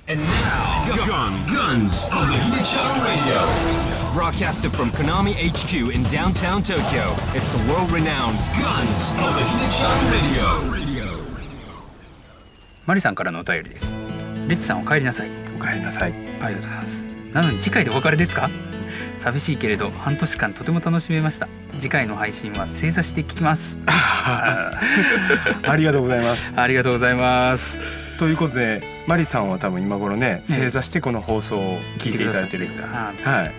And now, Guns of the Hidechan Radio. Broadcasted from Konami HQ in downtown Tokyo, it's the world-renowned Guns of the Hidechan Radio. マリさんからのお便りです。レッツさんお帰りなさい。 お帰りなさい。 ありがとうございます。なのに次回でお別れですか？寂しいけれど半年間とても楽しめました。次回の配信は正座して聞きます。 ありがとうございます。 ありがとうございます。 ということでマリさんは多分今頃ね正座してこの放送を聞いていただいてる。 はい、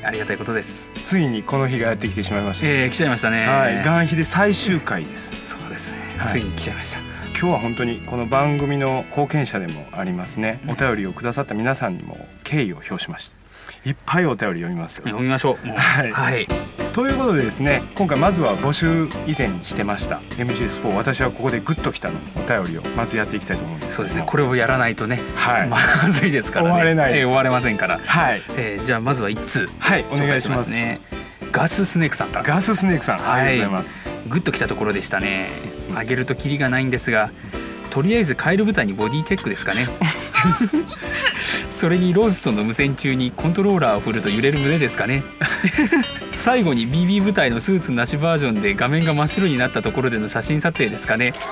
ありがたいことです。 ついにこの日がやってきてしまいました。 来ちゃいましたね。 はい、元日で最終回です。 そうですね。ついに来ちゃいました。 今日は本当にこの番組の貢献者でもありますね。お便りをくださった皆さんにも敬意を表しました。いっぱいお便り読みますよ。 読みましょう。 はい、 はい。 ということでですね、今回まずは募集以前にしてました MGS4 私はここでグッときたのお便りをまずやっていきたいと思うんですけども。 そうですね。これをやらないとね、 はい、 まずいですからね。 終われないです。 終われませんから。 はい。 じゃあまずは1通。 はい、お願いしますね。ガススネークさんから。 ガススネークさん、 はい、 ありがとうございます。 グッときたところでしたね。あげるとキリがないんですが、とりあえずカエル部隊にボディチェックですかね。それにローストの無線中にコントローラーを振ると揺れる胸ですかね。最後に BB 部隊のスーツなしバージョンで画面が真っ白になったところでの写真撮影ですかね。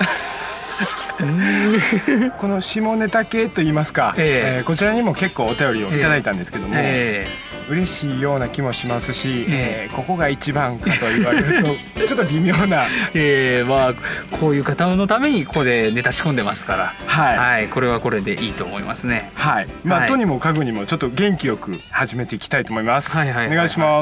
この下ネタ系といいますか、こちらにも結構お便りをいただいたんですけども、嬉しいような気もしますし、ここが一番かと言われるとちょっと微妙な、 まあこういう方のためにここでネタ仕込んでますから、 はい、 はい、これはこれでいいと思いますね。 はい、まあ、とにもかくにもちょっと元気よく始めていきたいと思います。お願いします。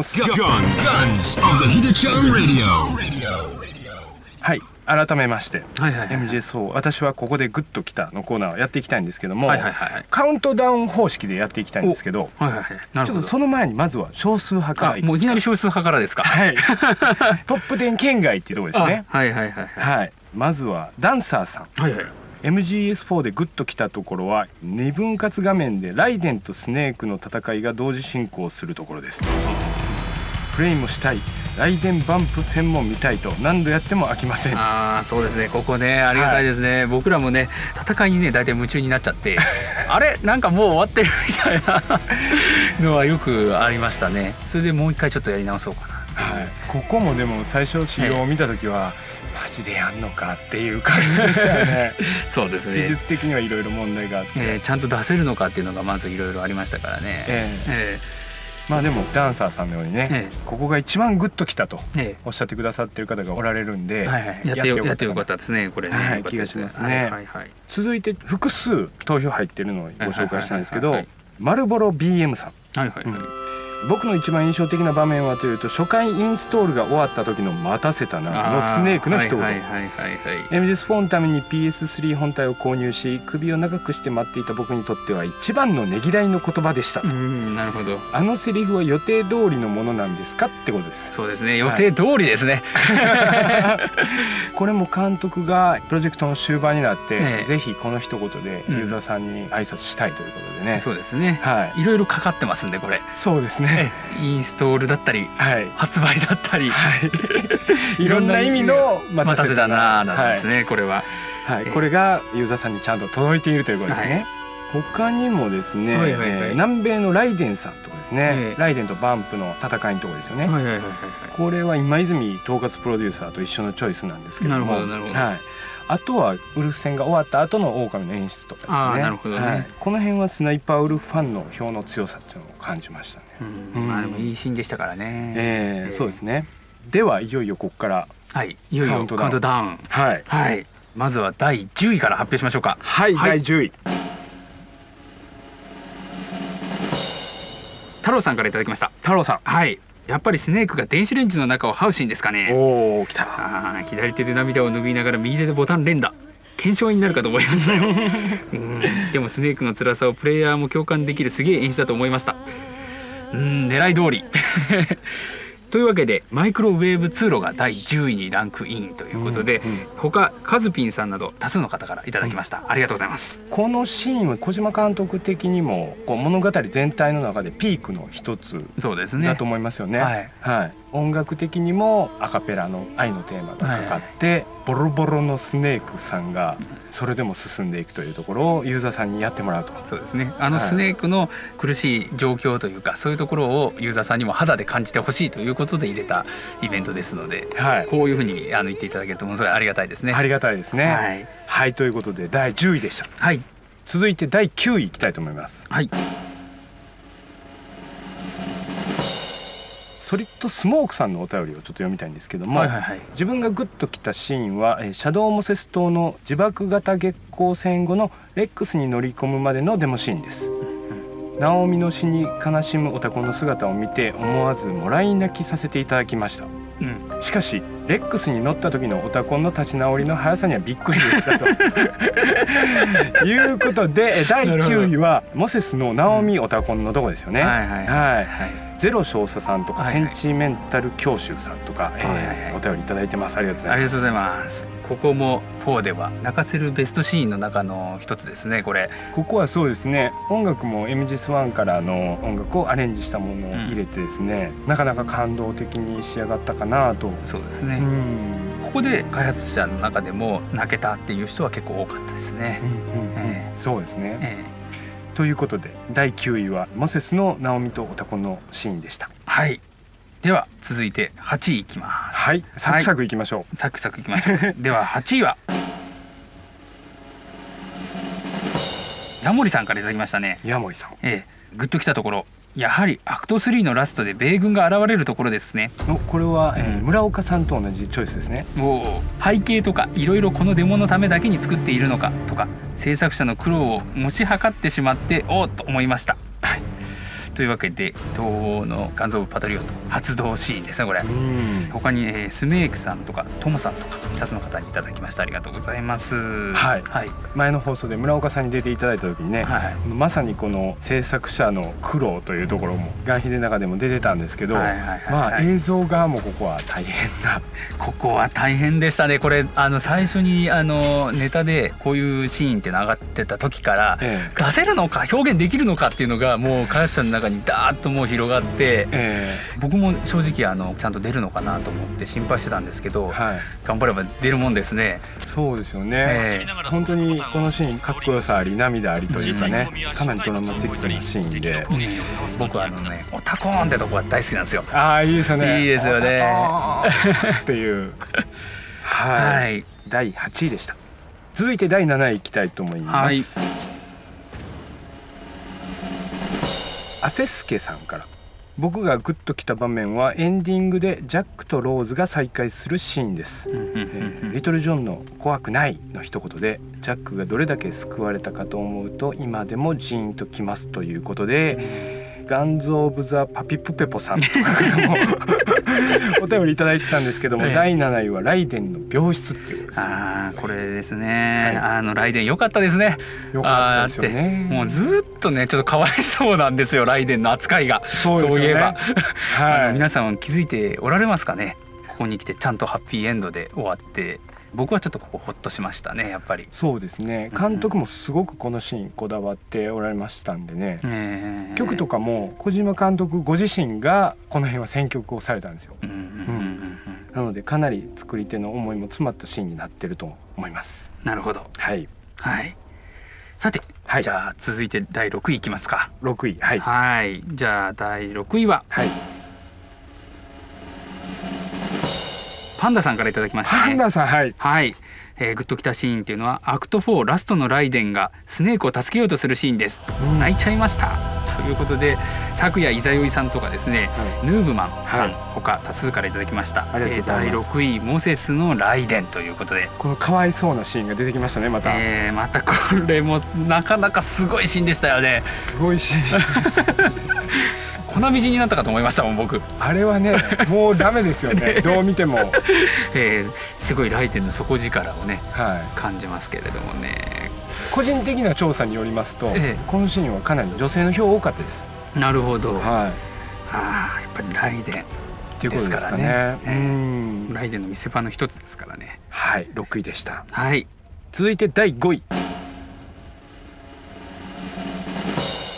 はい、改めまして、MGS4 私はここでグッときたのコーナーをやっていきたいんですけども、カウントダウン方式でやっていきたいんですけど、ちょっとその前にまずは少数派から。 もういきなり少数派からですか？ はい。トップ10圏外っていうところですね。 はいはいはいはい。まずはダンサーさん。MGS4 でグッときたところは2分割画面でライデンとスネークの戦いが同時進行するところです。プレイもしたい、ライデンバンプ戦も見たいと何度やっても飽きません。 そうですね。ここね、ありがたいですね。僕らもね、戦いにね大体夢中になっちゃってあれなんかもう終わってるみたいなのはよくありましたね。それでもう一回ちょっとやり直そうかな。 はい、ここもでも最初仕様を見た時は、マジでやんのかっていう感じでしたよね。 そうですね。 技術的にはいろいろ問題があって、 ちゃんと出せるのかっていうのがまずいろいろありましたからね。 まあでもダンサーさんのようにね、ここが一番グッときたとおっしゃってくださってる方がおられるんで、 やってよかったですね。これね、 気がしますね。続いて複数投票入ってるのをご紹介したんですけど、マルボロ BM さん。僕の一番印象的な場面はというと、初回インストールが終わった時の待たせたなのスネークの一言。MGS4 のために PS3 本体を購入し首を長くして待っていた僕にとっては一番のねぎらいの言葉でした。 なるほど。 あのセリフは予定通りのものなんですかってことです。 そうですね、予定通りですね。 これも監督がプロジェクトの終盤になって、ぜひこの一言でユーザーさんに挨拶したいということでね。 そうですね。いろいろかかってますんで、これ。 そうですね。 インストールだったり、発売だったり、 いろんな意味の待たせだななんですね。これは、 これがユーザーさんにちゃんと届いているということですね。他にもですね、南米のライデンさんとかですね、ライデンとバンプの戦いのところですよね。これは今泉統括プロデューサーと一緒のチョイスなんですけども、あとはウルフ戦が終わった後の狼の演出とかですね。 なるほどね。 この辺はスナイパーウルフファンの票の強さっていうのを感じましたね。 まあでもいいシーンでしたからね。 そうですね。ではいよいよここからいよいよカウントダウン。まずは第10位から発表しましょうか。 第10位。 太郎さんからいただきました。 太郎さん。 やっぱりスネークが電子レンジの中を這うシーンですかね。 来た。 左手で涙を拭いながら右手でボタン連打。検証になるかと思いましたよ。でもスネークの辛さをプレイヤーも共感できるすげえ演出だと思いました。狙い通り。というわけでマイクロウェーブ通路が第10位にランクインということで、他カズピンさんなど多数の方からいただきました。ありがとうございます。 このシーンは小島監督的にも物語全体の中でピークの一つだと思いますよね。 音楽的にもアカペラの愛のテーマがかかって、ボロボロのスネークさんがそれでも進んでいくというところをユーザーさんにやってもらうと。 そうですね、スネークの苦しい状況というか、そういうところをユーザーさんにも肌で感じてほしいということで入れたイベントですので、こういうふうに言っていただけるとものすごいありがたいですね。 ありがたいですね。はい、ということで第10位でした。はい、続いて第9位いきたいと思います。はい、ソリッドスモークさんのお便りをちょっと読みたいんですけども、自分がグッときたシーンはシャドウモセス島の自爆型月光戦後のレックスに乗り込むまでのデモシーンです。ナオミの死に悲しむオタコの姿を見て思わずもらい泣きさせていただきました。しかしレックスに乗った時のオタコンの立ち直りの速さにはびっくりでしたということで、第9位はモセスのナオミオタコンのとこですよね。ゼロ少佐さんとかセンチメンタル教習さんとかお便りいただいてます。ありがとうございます。 ありがとうございます。ここも4では泣かせるベストシーンの中の一つですね。ここはそうですね、音楽も MGS1 からの音楽をアレンジしたものを入れてですね、なかなか感動的に仕上がったかなと。 そうですね、ここで開発者の中でも泣けたっていう人は結構多かったですね。 そうですね、ということで第9位はモセスのナオミとオタコンのシーンでした。 はい、では続いて8位いきます。 はい、サクサクいきましょう。 サクサクいきましょう。では8位はヤモリさんからいただきましたね。 ヤモリさん、 グッときたところ、やはりアクト3のラストで米軍が現れるところですね。 これは、村岡さんと同じチョイスですね。 背景とかいろいろこのデモのためだけに作っているのかとか、制作者の苦労をもし量ってしまっておっと思いました。というわけで東欧のガンズ・オブ・パトリオット発動シーンですね。これ他に、スメークさんとかトモさんとか2つの方にいただきました。ありがとうございます。 前の放送で村岡さんに出ていただいた時にね、まさにこの制作者の苦労というところもガンヒデの中でも出てたんですけど、映像側もここは大変なここは大変でしたね。これ最初にネタでこういうシーンって上がってた時から、出せるのか表現できるのかっていうのがもう開発者の中にダーッともう広がって、僕も正直ちゃんと出るのかなと思って心配してたんですけど、頑張れば出るもんですね。 そうですよね、本当にこのシーンかっこよさあり涙ありというかね、かなりドラマティックなシーンで、 僕はオタコーンってとこが大好きなんですよ。 いいですよね。 いいですよねっていう第8位でした。続いて第7位いきたいと思います。アセスケさんから、僕がグッときた場面はエンディングでジャックとローズが再会するシーンです。リトルジョンの怖くないの一言でジャックがどれだけ救われたかと思うと今でもジーンときますということで、ガンズ・オブ・ザ・パピプペポさんとかからもお便りいただいてたんですけども、第7位はライデンの病室っていうことです。 これですね、ライデン良かったですね。 良かったですよね。 もうずっとねちょっとかわいそうなんですよ、ライデンの扱いが。そういえば皆さん気づいておられますかね。ここに来てちゃんとハッピーエンドで終わって、僕はちょっとここホッとしましたね。やっぱりそうですね、監督もすごくこのシーンこだわっておられましたんでね、曲とかも小島監督ご自身がこの辺は選曲をされたんですよ。なのでかなり作り手の思いも詰まったシーンになってると思います。 なるほど。さて、じゃあ続いて第6位いきますか。 6位、 じゃあ第6位は、パンダさんからいただきましたね。 パンダさん、 グッときたシーンっていうのはアクト4ラストのライデンがスネークを助けようとするシーンです。泣いちゃいましたということで、昨夜イザヨイさんとかですね、ヌーブマンさん、他多数からいただきました。第6位モセスのライデンということで、 このかわいそうなシーンが出てきましたね。またこれもなかなかすごいシーンでしたよね。 すごいシーン粉みじんになったかと思いましたもん僕。 あれはねもうダメですよねどう見てもすごいライデンの底力をね、感じますけれどもね。 個人的な調査によりますと、このシーンはかなり女性の票多かったです。 なるほど。やっぱりライデンですからね。ライデンの見せ場の一つですからね。 6位でした。続いて第5位。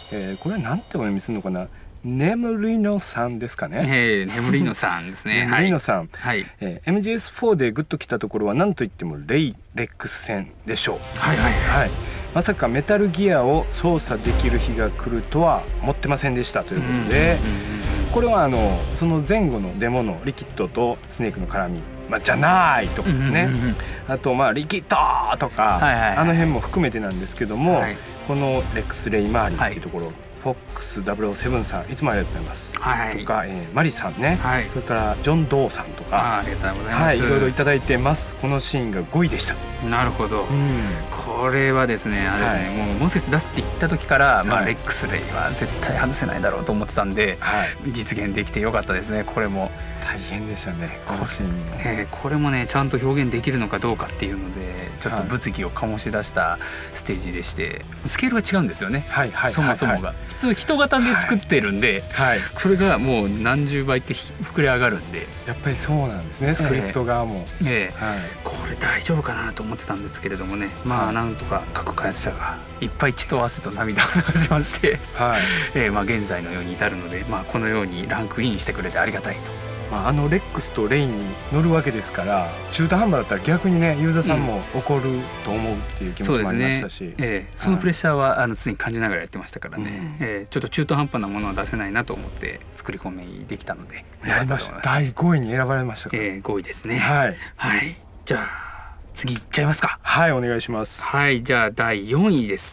これはなんてお読みするのかな、ネムリノさんですかね。 ネムリノさんですね。 ネムリノさん、 はい、 MGS4 でグッときたところは何といってもレックス戦でしょう。 はいはいはい、 まさかメタルギアを操作できる日が来るとは思ってませんでしたということで、これはその前後のデモのリキッドとスネークの絡み、じゃないとかですね、あとリキッドとか、あの辺も含めてなんですけども、このレックス・レイ・マーリーっていうところ、フォックス007さんいつもありがとうございます、とか、マリさんね、それからジョン・ドーさんとか、 ありがとうございます、 いろいろいただいてます。このシーンが5位でした。 なるほど、これはですね、もうモセス出すって言った時から、レックス・レイは絶対外せないだろうと思ってたんで、実現できてよかったですね。これも大変でしたね、このシーンも。 これもねちゃんと表現できるのかどうかっていうのでちょっと物議を醸し出したステージでして、スケールが違うんですよね、そもそもが。普通人型で作ってるんで、それがもう何十倍って膨れ上がるんで、 やっぱりそうなんですね、スクリプト側も。 これ大丈夫かなと思ってたんですけれどもね、なんとか各開発者がいっぱい血と汗と涙を流しまして、現在のように至るので、このようにランクインしてくれてありがたいと。 レックスとレイに乗るわけですから、中途半端だったら逆にねユーザーさんも怒ると思うっていう気持ちもありましたし、 そのプレッシャーは常に感じながらやってましたからね、ちょっと中途半端なものは出せないなと思って作り込みできたのでやりました。第5位に選ばれましたから、 5位ですね。じゃあ次いっちゃいますか。 お願いします。 じゃあ第4位です。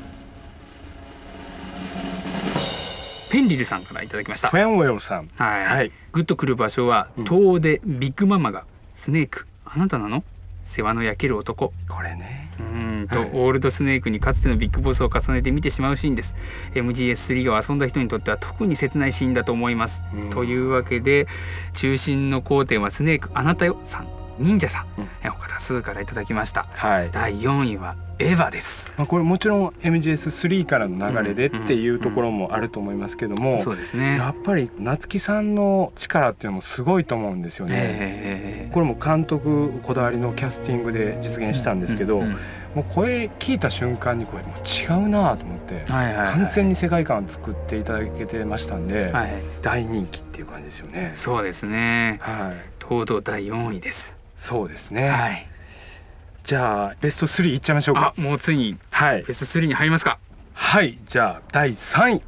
フェンリルさんからいただきました。 フェンウェルさん、 グッとくる場所は東でビッグママがスネークあなたなの世話の焼ける男、 これねとオールドスネークにかつてのビッグボスを重ねて見てしまうシーンです。 MGS3 を遊んだ人にとっては特に切ないシーンだと思います、というわけで中心の焦点はスネークあなたよさん、忍者さん、他多数からいただきました。第4位はエヴァです。 これもちろん MGS3 からの流れでっていうところもあると思いますけども、 そうですね、 やっぱり夏木さんの力っていうのもすごいと思うんですよね。これも監督こだわりのキャスティングで実現したんですけど、もう声聞いた瞬間にこれもう違うなと思って、完全に世界観を作っていただけてましたんで、大人気っていう感じですよね。 そうですね、堂々第4位です。 そうですね、じゃあベスト3いっちゃいましょうか。 もうついにベスト3に入りますか。 じゃあ第3位、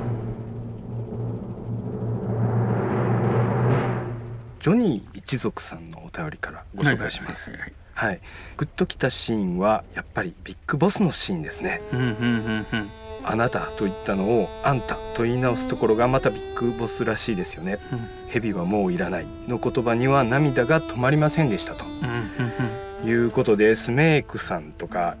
ジョニー一族さんのお便りからご紹介します。グッときたシーンはやっぱりビッグボスのシーンですね。あなたと言ったのをあんたと言い直すところがまたビッグボスらしいですよね。蛇はもういらないの言葉には涙が止まりませんでしたということで、スメークさんとか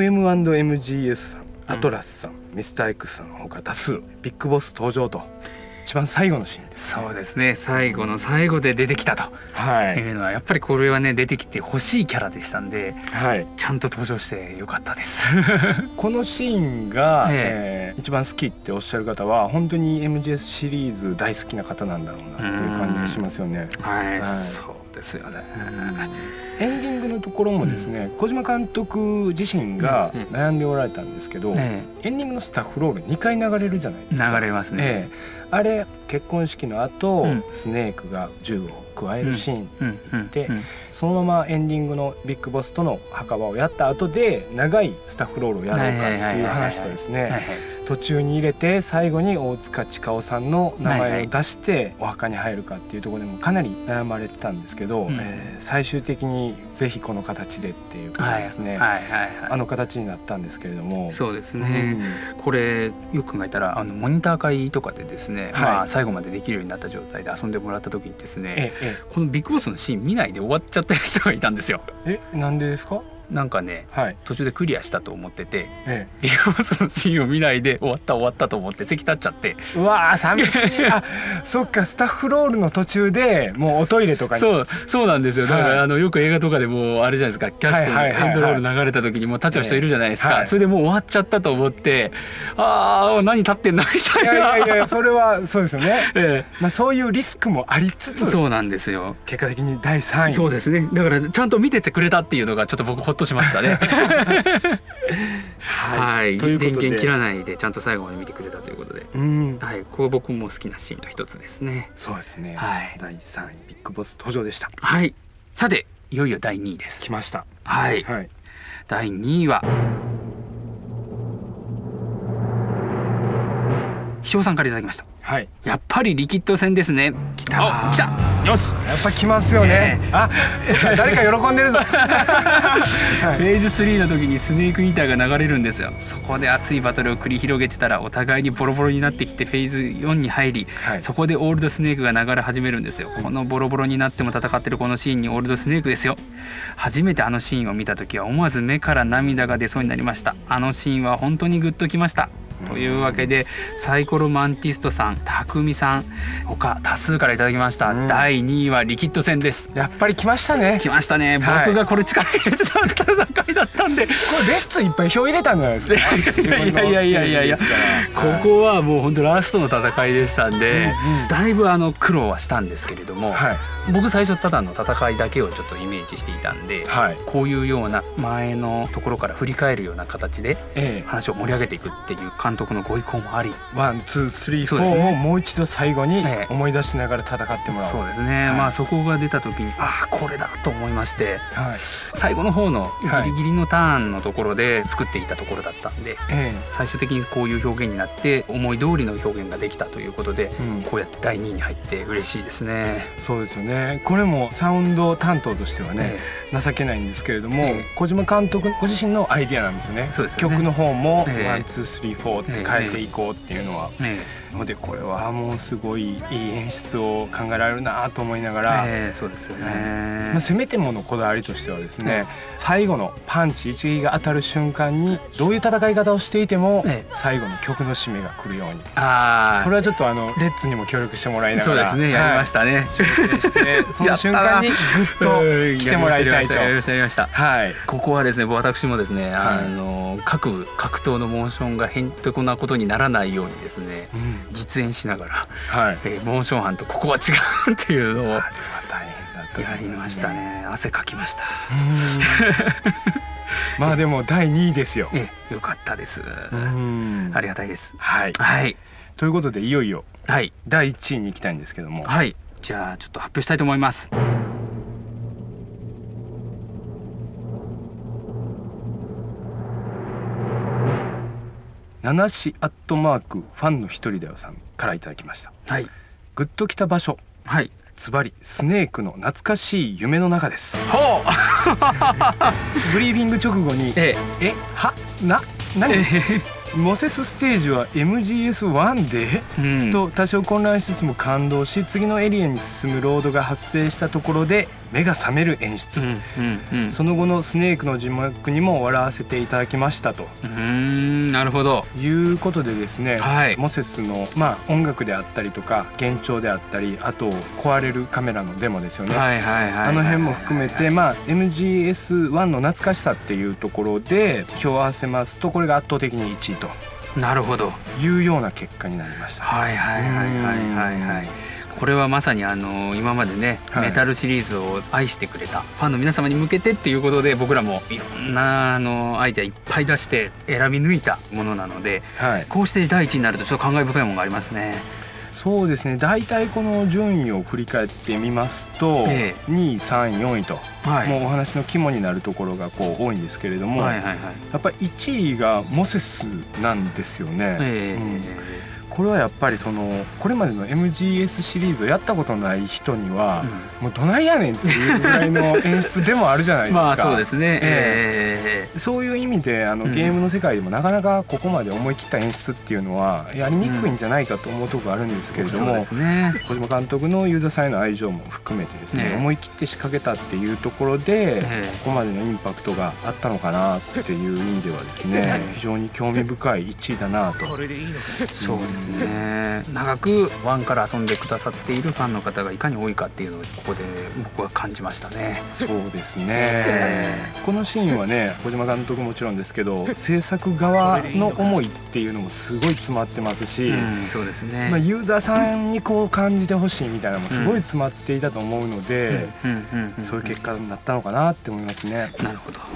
MM&MGS さん、アトラスさん、ミスター X さん他多数ビッグボス登場と、一番最後のシーンです。 そうですね、最後の最後で出てきたというのはやっぱりこれはね出てきてほしいキャラでしたんで、ちゃんと登場してよかったですこのシーンが、一番好きっておっしゃる方は本当に MGS シリーズ大好きな方なんだろうなっていう感じがしますよね。 そうですよね。 エンディングのところもですね、小島監督自身が悩んでおられたんですけど、エンディングのスタッフロール2回流れるじゃないですか。 流れますね。 あれ結婚式の後、スネークが銃を加えるシーンで、そのままエンディングのビッグボスとの墓場をやった後で長いスタッフロールをやろうかっていう話とですね、途中に入れて最後に大塚千佳さんの名前を出してお墓に入るかっていうところでもかなり悩まれてたんですけど、最終的にぜひこの形でっていうことですね、あの形になったんですけれども。 そうですね、これよく考えたらモニター会とかでですね、最後までできるようになった状態で遊んでもらった時にですね、このビッグボスのシーン見ないで終わっちゃった人がいたんですよ。 なんでですか？ なんかね、途中でクリアしたと思ってて、ビッグボスのシーンを見ないで終わったと思って席立っちゃって、 うわー寂しいそっか、スタッフロールの途中でもうおトイレとかに。 そうなんですよ。だからよく映画とかでもあれじゃないですか、キャストのエンドロール流れた時にもう立っちゃう人いるじゃないですか。それでもう終わっちゃったと思って、何立ってんのみたいな。 いやそれはそうですよね、そういうリスクもありつつ、 そうなんですよ。 結果的に第3位。 そうですね。だからちゃんと見ててくれたっていうのがちょっと僕ほっっとしましたね。はい、電源切らないでちゃんと最後まで見てくれたということで、はい、これ僕も好きなシーンの一つですね。 そうですね。はい、第3位ビッグボス登場でした。 はい、さていよいよ第2位です。 来ました。 はい、はい、第2位は秘書さんからいただきました。はい、やっぱりリキッド戦ですね。来たよし、 やっぱ来ますよね。あ、誰か喜んでるぞ。フェーズ3の時にスネークイーターが流れるんですよ。そこで熱いバトルを繰り広げてたらお互いにボロボロになってきてフェーズ4に入り、はい、そこでオールドスネークが流れ始めるんですよ。このボロボロになっても戦ってるこのシーンにオールドスネークですよ。初めてあのシーンを見た時は思わず目から涙が出そうになりました。あのシーンは本当にグッときました。というわけでサイコロマンティストさん、たくみさん他多数からいただきました、第2位はリキッド戦です。 やっぱり来ましたね。 来ましたね、はい、僕がこれ力入れてた戦いだったんで、これレッツいっぱい票入れたんじゃないですか。 いやここはもう本当ラストの戦いでしたんで、だいぶ苦労はしたんですけれども、はい、僕最初ただの戦いだけをちょっとイメージしていたんで、はい、こういうような前のところから振り返るような形で話を盛り上げていくっていう監督のご意向もあり、 1、2、3、4をもう一度最後に思い出しながら戦ってもらう。 そうですね、はい、まあそこが出た時にこれだと思いまして、はい、最後の方のギリギリのターンのところで作っていたところだったんで、最終的にこういう表現になって思い通りの表現ができたということで、こうやって第2位に入って嬉しいですね。 そうですよね。これもサウンド担当としてはね、情けないんですけれども、小島監督ご自身のアイディアなんですよね。そうですよね。曲の方も1、2、3、4って変えていこうっていうのは、のでこれはもうすごいいい演出を考えられるなと思いながら、 そうですよね。 せめてものこだわりとしてはですね、最後のパンチ一撃が当たる瞬間にどういう戦い方をしていても最後の曲の締めが来るように、これはちょっとレッツにも協力してもらいながら、 そうですね、やりましたね。 その瞬間にグッと来てもらいたいと。 やりました。はい。ここはですね、私もですね、各格闘のモーションがへんてこなことにならないようにですね、実演しながら、モーション班とここは違うっていうのをやりましたね。汗かきました。 まあでも第2位ですよ。 よかったです。ありがたいです。 はい。ということでいよいよ第1位に行きたいんですけども、 はい。じゃあちょっと発表したいと思います。 七し@ファンの一人だよさんからいただきました。はい。グッときた場所。はい。ズバリスネークの懐かしい夢の中です。ほう。ブリーフィング直後に何モセスステージは MGS1 で、と多少混乱しつつも感動し、次のエリアに進むロードが発生したところで目が覚める演出、その後のスネークの字幕にも笑わせていただきましたと。 なるほど。 いうことでですね、モセスの音楽であったりとか幻聴であったり、あと壊れるカメラのデモですよね。あの辺も含めてMGS1 の懐かしさっていうところで票を合わせますと、これが圧倒的に1位と。 なるほど。 いうような結果になりました。 これはまさに今までね、メタルシリーズを愛してくれたファンの皆様に向けてっていうことで、僕らもいろんなアイデアいっぱい出して選び抜いたものなので、こうして第一になるとちょっと感慨深いものがありますね。 そうですね。大体この順位を振り返ってみますと、2位、3位、4位と、もうお話の肝になるところが多いんですけれども、やっぱり1位がモセスなんですよね。これはやっぱりこれまでの MGS シリーズをやったことない人には、もうどないやねんっていうぐらいの演出でもあるじゃないですか。 そうですね。 そういう意味でゲームの世界でもなかなかここまで思い切った演出っていうのはやりにくいんじゃないかと思うところがあるんですけれども、小島監督のユーザーさんへの愛情も含めてですね、思い切って仕掛けたっていうところでここまでのインパクトがあったのかなっていう意味ではですね、非常に興味深い1位だなと。 そうですですね。長くワンから遊んでくださっているファンの方がいかに多いかっていうのをここで僕は感じましたね。 そうですね、このシーンはね、小島監督もちろんですけど、制作側の思いっていうのもすごい詰まってますし、 そうですね、 ユーザーさんにこう感じてほしいみたいなのもすごい詰まっていたと思うので、そういう結果になったのかなって思いますね。 なるほど。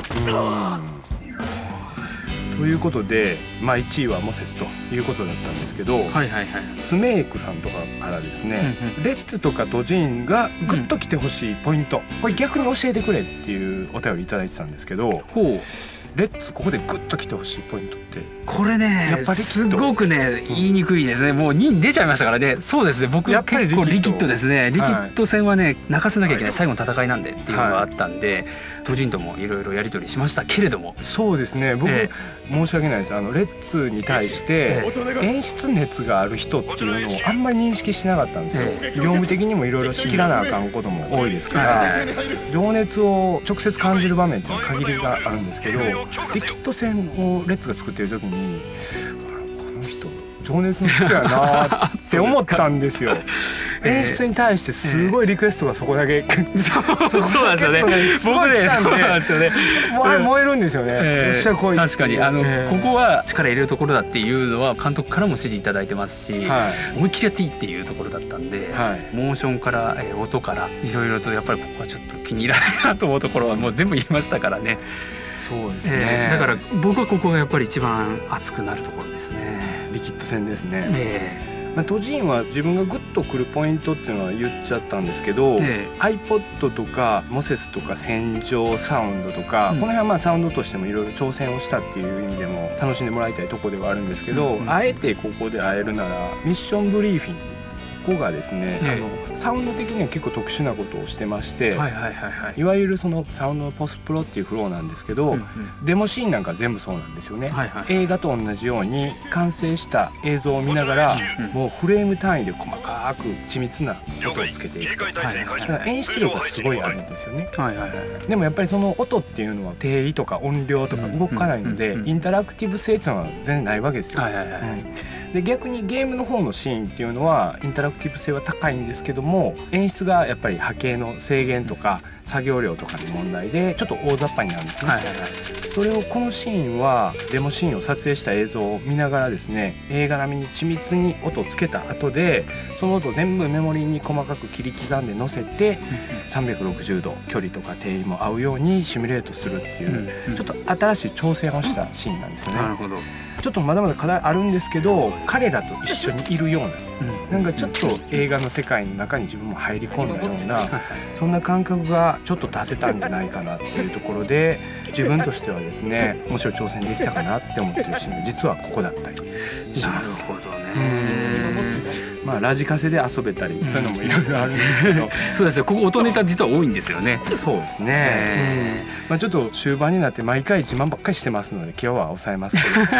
ということで、1位はモセスということだったんですけど、スメイクさんとかからですね、レッツとかドジーンがグッと来てほしいポイント、これ逆に教えてくれっていうお便りいただいてたんですけど、レッツここでグッと来てほしいポイントってこれね、やっぱりすごくね言いにくいですね。もう2位出ちゃいましたからね。そうですね、僕結構リキッドですね。リキッド戦はね泣かせなきゃいけない最後の戦いなんでっていうのがあったんで、ドジンともいろいろやり取りしましたけれども、 そうですね、僕、申し訳ないです。レッツに対して演出熱がある人っていうのをあんまり認識してなかったんですよ。業務的にもいろいろ仕切らなあかんことも多いですから、情熱を直接感じる場面っていうのは限りがあるんですけど、リキッド戦をレッツが作ってる時に、この人情熱の人やなって思ったんですよ。演出に対してすごいリクエストがそこだけそうなんですよね。僕ね、そうなんですよね。 燃えるんですよね。 確かにここは力入れるところだっていうのは監督からも指示いただいてますし、思いっきりやっていいっていうところだったんで、モーションから音からいろいろとやっぱりここはちょっと気に入らないなと思うところはもう全部言いましたからね。 そうですね、 だから僕はここがやっぱり一番熱くなるところですね。 リキッド戦ですね。ドジーンは自分がグッとくるポイントっていうのは言っちゃったんですけど、iPod とかモセスとか戦場サウンドとか、この辺はサウンドとしてもいろいろ挑戦をしたっていう意味でも楽しんでもらいたいところではあるんですけど、あえてここで会えるならミッションブリーフィング、ここがですね、サウンド的には結構特殊なことをしてまして、いわゆるそのサウンドのポスプロっていうフローなんですけど、デモシーンなんか全部そうなんですよね。映画と同じように完成した映像を見ながら、もうフレーム単位で細かく緻密な音をつけていくと。だから演出力がすごいあるんですよね。でもやっぱりその音っていうのは定位とか音量とか動かないので、インタラクティブ性っていうのは全然ないわけですよ。で逆にゲームの方のシーンっていうのはインタラクティブ性は高いんですけども、演出がやっぱり波形の制限とか作業量とかの問題でちょっと大雑把になるんですね。それをこのシーンはデモシーンを撮影した映像を見ながらですね、映画並みに緻密に音をつけた後で、その音を全部メモリーに細かく切り刻んで載せて、360度距離とか定位も合うようにシミュレートするっていう、ちょっと新しい挑戦をしたシーンなんですよね。ちょっとまだまだ課題あるんですけど、彼らと一緒にいるような、なんかちょっと映画の世界の中に自分も入り込んだような、そんな感覚がちょっと出せたんじゃないかなっていうところで、自分としてはですね、面白い挑戦できたかなって思ってるシーンが実はここだったりします。 なるほどね。 ラジカセで遊べたり、そういうのもいろいろあるんですけど、 そうですよ、ここ音ネタ実は多いんですよね。 そうですね、ちょっと終盤になって毎回自慢ばっかりしてますので、今日は抑えますけど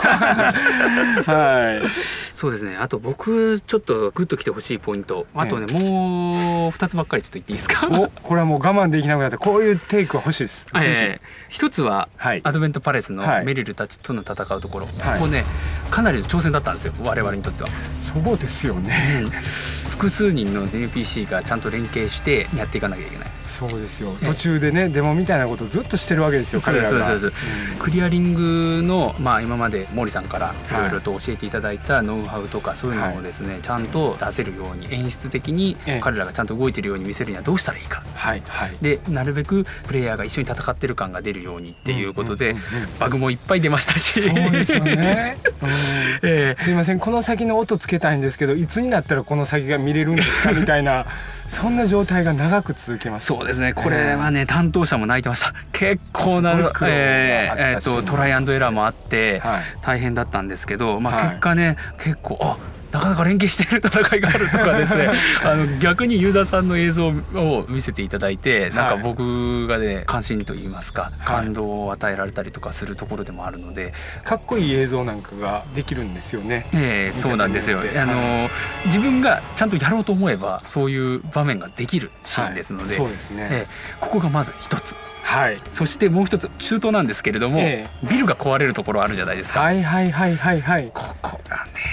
そうですね。あと僕ちょっとグッときてほしいポイント、あとね、もう2つばっかりちょっと言っていいですか。 これはもう我慢できなくなって、こういうテイクは欲しいです。 一つはアドベントパレスのメリルたちとの戦うところ、ここねかなりの挑戦だったんですよ、我々にとっては。 そうですよね、 複数人の NPC がちゃんと連携してやっていかなきゃいけない。 そうですよ、途中でねデモみたいなことをずっとしてるわけですよ、彼らが。 クリアリングの、今まで毛利さんからいろいろと教えていただいたノウハウとか、そういうのをですね、ちゃんと出せるように、演出的に彼らがちゃんと動いてるように見せるにはどうしたらいいか、でなるべくプレイヤーが一緒に戦ってる感が出るようにっていうことで、バグもいっぱい出ましたし。 そうですよねすいません、この先の音つけたいんですけど、いつになったらこの先が見れるんですかみたいなそんな状態が長く続けます。 そうですね、これはね、担当者も泣いてました。結構なトライアンドエラーもあって大変だったんですけど、結果ね、結構なかなか連携している戦いがあるとかですね逆にユーザーさんの映像を見せていただいて、なんか僕がね関心といいますか、感動を与えられたりとかするところでもあるので、 かっこいい映像なんかができるんですよね。 そうなんですよ。自分がちゃんとやろうと思えばそういう場面ができるシーンですので、 そうですね、 ここがまず一つ。そしてもう一つ、中東なんですけれども、ビルが壊れるところあるじゃないですか。ここがね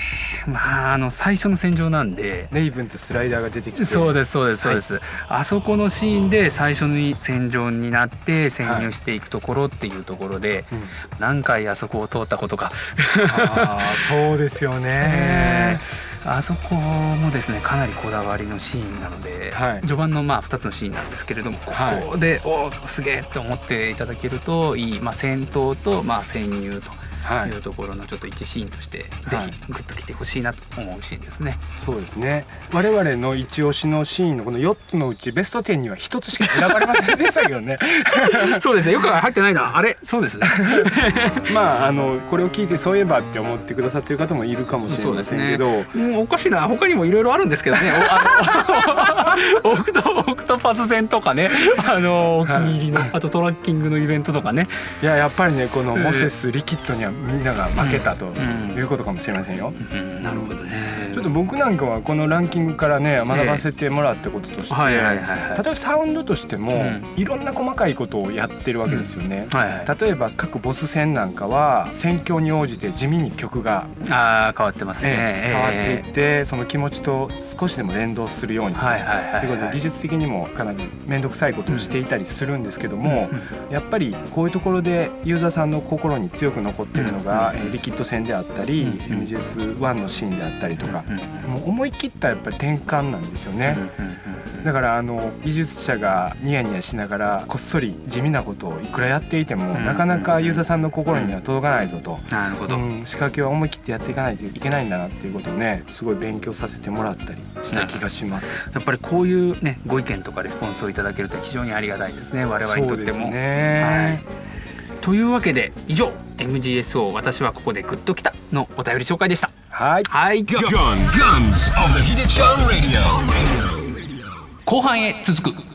まあ最初の戦場なんで、 レイブンとスライダーが出てきて、 そうですそうですそうです、はい、あそこのシーンで最初に戦場になって潜入していくところっていうところで、はい、何回あそこを通ったことかあそうですよね、 あそこもですねかなりこだわりのシーンなので、はい、序盤の2つのシーンなんですけれども、ここで、おすげえって思っていただけるといい、戦闘と潜入というところのちょっと一シーンとして、ぜひグッときてほしいなと思うシーンですね。 そうですね。我々の一押しのシーンのこの4つのうちベスト10には1つしか選ばれませんでしたけどね。 そうですね。よく入ってないな。あれ、そうですね。 これを聞いてそういえばって思ってくださってる方もいるかもしれませんけど、 おかしいな。他にもいろいろあるんですけどね。オクトパス戦とかね、お気に入りの、あとトラッキングのイベントとかね。 いや、やっぱりね、このモセスリキッドにはみんなが負けたということかもしれませんよ。 なるほどね。 ちょっと僕なんかはこのランキングからね学ばせてもらったこととして、例えばサウンドとしてもいろんな細かいことをやってるわけですよね。例えば各ボス戦なんかは戦況に応じて地味に曲が変わってますね。 変わっていって、その気持ちと少しでも連動するようにということで、技術的にもかなり面倒くさいことをしていたりするんですけども、やっぱりこういうところでユーザーさんの心に強く残っているのがリキッド戦であったり MGS1 のシーンであったりとか、もう思い切ったやっぱり転換なんですよね。だから技術者がニヤニヤしながらこっそり地味なことをいくらやっていても、なかなかユーザーさんの心には届かないぞと、 なるほど、 仕掛けは思い切ってやっていかないといけないんだなっていうことをね、すごい勉強させてもらったりした気がします。 やっぱりこういうねご意見とかレスポンスをいただけると非常にありがたいですね、我々にとっても。そうですね。というわけで以上 MGS を私はここでグッときたのお便り紹介でした。 はい。 後半へ続く。